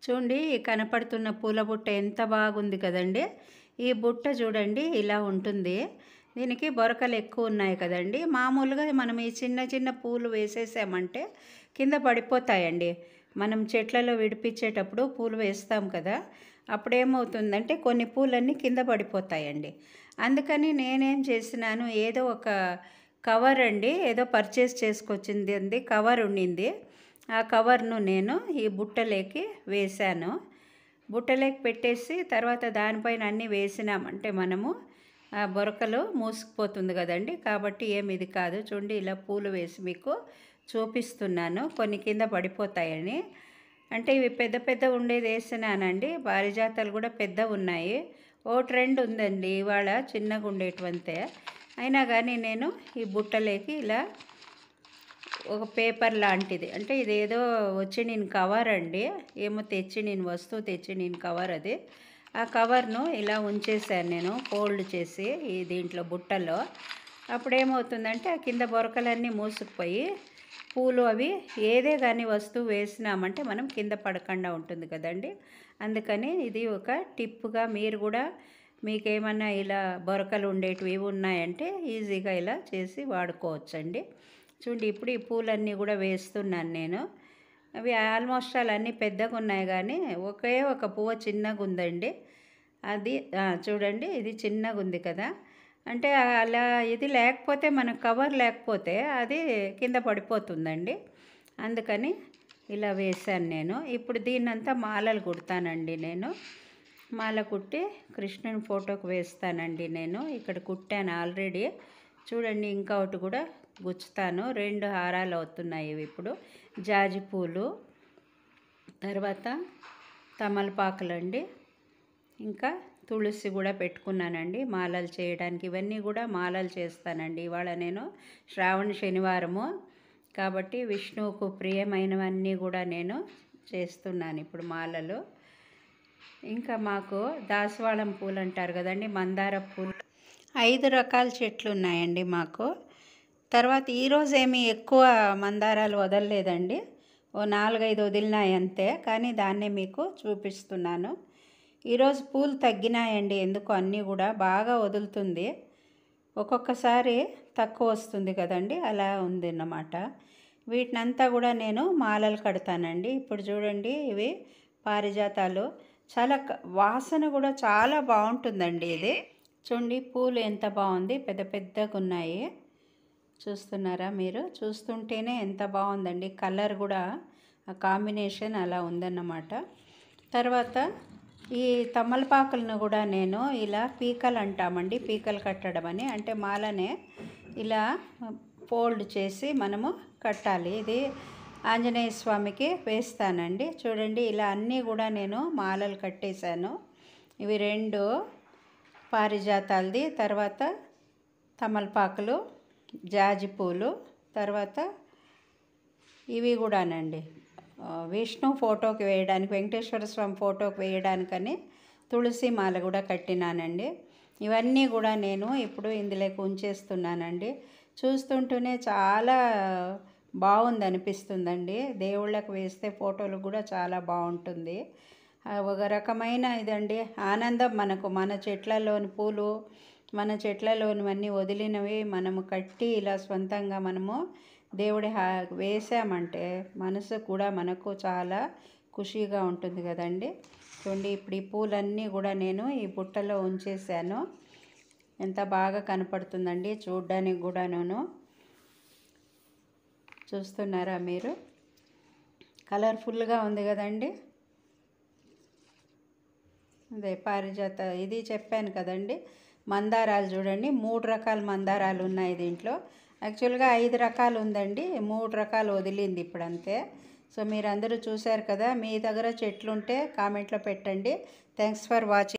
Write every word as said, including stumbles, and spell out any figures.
చూడండి కనపడుతున్న పూల బుట్ట ఎంత బాగుంది కదండి. ఈ బుట్ట చూడండి ఇలా ఉంటుంది. దీనికి బొరకలు ఎక్కువ ఉన్నాయి కదండి. మామూలుగా మనం ఈ చిన్న చిన్న పూలు వేసేసామంటే కింద పడిపోతాయండి. మనం చెట్లలో విడిపించేటప్పుడు పూలు వేస్తాం కదా, అప్పుడేమవుతుందంటే కొన్ని పూలన్నీ కింద పడిపోతాయండి. అందుకని నేనేం చేసినాను, ఏదో ఒక కవర్ అండి, ఏదో పర్చేస్ చేసుకొచ్చింది అండి, కవర్ ఉండింది. ఆ కవర్ను నేను ఈ బుట్టలోకి వేశాను. బుట్టలోకి పెట్టేసి తర్వాత దానిపైన అన్నీ వేసినామంటే మనము ఆ బొరకలు మూసుకుపోతుంది కదండి. కాబట్టి ఏమి ఇది కాదు. చూడండి ఇలా పూలు వేసి మీకు చూపిస్తున్నాను, కొన్ని కింద పడిపోతాయని. అంటే ఇవి పెద్ద పెద్ద ఉండేది వేసినానండి. పారిజాతాలు కూడా పెద్ద ఉన్నాయి. ఓ ట్రెండ్ ఉందండి ఇవాళ చిన్నగా ఉండేటువంతే. అయినా కానీ నేను ఈ బుట్టలోకి ఇలా ఒక పేపర్ లాంటిది, అంటే ఇదేదో వచ్చి నేను కవర్ అండి, ఏమో తెచ్చి నేను వస్తువు తెచ్చి నేను కవర్ అది ఆ కవర్ను ఇలా ఉంచేసాను నేను ఫోల్డ్ చేసి ఈ దీంట్లో బుట్టలో. అప్పుడేమవుతుందంటే ఆ కింద బొరకలన్నీ మూసుకుపోయి పూలు అవి ఏదే కానీ వస్తువు వేసినామంటే మనం కింద పడకుండా ఉంటుంది కదండి. అందుకని ఇది ఒక టిప్పుగా మీరు కూడా మీకేమన్నా ఇలా బొరకలు ఉండేటివి ఉన్నాయంటే ఈజీగా ఇలా చేసి వాడుకోవచ్చండి. చూడండి ఇప్పుడు ఈ పూలన్నీ కూడా వేస్తున్నాను నేను. అవి ఆల్మోస్ట్ ఆల్ అన్నీ పెద్దగా ఉన్నాయి, కానీ ఒకే ఒక పువ్వు చిన్నగా ఉందండి. అది చూడండి ఇది చిన్నగా ఉంది కదా, అంటే అలా ఇది లేకపోతే మన కవర్ లేకపోతే అది కింద పడిపోతుందండి. అందుకని ఇలా వేశాను నేను. ఇప్పుడు దీన్నంతా మాలలు కుడతానండి నేను. మాల కుట్టి కృష్ణుని ఫోటోకి వేస్తానండి నేను. ఇక్కడ కుట్టాను ఆల్రెడీ. చూడండి ఇంకా ఒకటి కూడా గుచ్చుతాను. రెండు హారాలు అవుతున్నాయి ఇవి ఇప్పుడు. జాజి పూలు, తర్వాత తమలపాకులండి, ఇంకా తులసి కూడా పెట్టుకున్నానండి మాలలు చేయడానికి. ఇవన్నీ కూడా మాలలు చేస్తానండి ఇవాళ నేను. శ్రావణ శనివారము కాబట్టి విష్ణువుకు ప్రియమైనవన్నీ కూడా నేను చేస్తున్నాను ఇప్పుడు మాలలు. ఇంకా మాకు దాసవాళం పూలు అంటారు కదండి, మందార పూలు ఐదు రకాల చెట్లు ఉన్నాయండి మాకు. తర్వాత ఈరోజు ఏమీ ఎక్కువ మందారాలు వదలలేదండి, ఓ నాలుగైదు వదిలినాయి అంతే. కానీ దాన్నే మీకు చూపిస్తున్నాను. ఈరోజు పూలు తగ్గినాయండి ఎందుకు, అన్నీ కూడా బాగా వదులుతుంది. ఒక్కొక్కసారి తక్కువ వస్తుంది కదండి, అలా ఉంది అన్నమాట. వీటినంతా కూడా నేను మాలలు కడతానండి. ఇప్పుడు చూడండి ఇవి పారిజాతాలు, చాలా వాసన కూడా చాలా బాగుంటుందండి ఇది. చూడండి పూలు ఎంత బాగుంది, పెద్ద పెద్దగా ఉన్నాయి. చూస్తున్నారా మీరు? చూస్తుంటేనే ఎంత బాగుందండి. కలర్ కూడా ఆ కాంబినేషన్ అలా ఉందన్నమాట. తర్వాత ఈ తమలపాకులను కూడా నేను ఇలా పీకలు అంటామండి, పీకలు కట్టడం అని. అంటే మాలనే ఇలా ఫోల్డ్ చేసి మనము కట్టాలి. ఇది ఆంజనేయ స్వామికి వేస్తానండి. చూడండి ఇలా అన్నీ కూడా నేను మాలలు కట్టేశాను. ఇవి రెండు పారిజాతాలది, తర్వాత తమలపాకులు, జాజి పూలు, తర్వాత ఇవి కూడానండి విష్ణు ఫోటోకి వేయడానికి, వెంకటేశ్వర స్వామి ఫోటోకి వేయడానికని తులసి మాల కూడా కట్టినానండి. ఇవన్నీ కూడా నేను ఇప్పుడు ఇందులోకి ఉంచేస్తున్నానండి. చూస్తుంటూనే చాలా బాగుంది అనిపిస్తుందండి. దేవుళ్ళకు వేస్తే ఫోటోలు కూడా చాలా బాగుంటుంది. ఒక రకమైన ఇదండి ఆనందం మనకు. మన చెట్లలోని పూలు, మన చెట్లలోనివన్నీ వదిలినవి మనము కట్టి ఇలా సొంతంగా మనము దేవుడి హా వేసామంటే మనసు కూడా మనకు చాలా ఖుషిగా ఉంటుంది కదండి. చూడండి ఇప్పుడు ఈ పూలన్నీ కూడా నేను ఈ బుట్టలో ఉంచేసాను. ఎంత బాగా కనపడుతుందండి చూడ్డానికి కూడాను. చూస్తున్నారా మీరు? కలర్ఫుల్గా ఉంది కదండి. అదే పారిజాత ఇది చెప్పాను కదండి. మందారాలు చూడండి, మూడు రకాల మందారాలు ఉన్నాయి దీంట్లో. యాక్చువల్గా ఐదు రకాలు ఉందండి, మూడు రకాలు వదిలింది ఇప్పుడు అంతే. సో మీరందరూ చూశారు కదా, మీ దగ్గర చెట్లు ఉంటే కామెంట్లో పెట్టండి. Thanks for watching.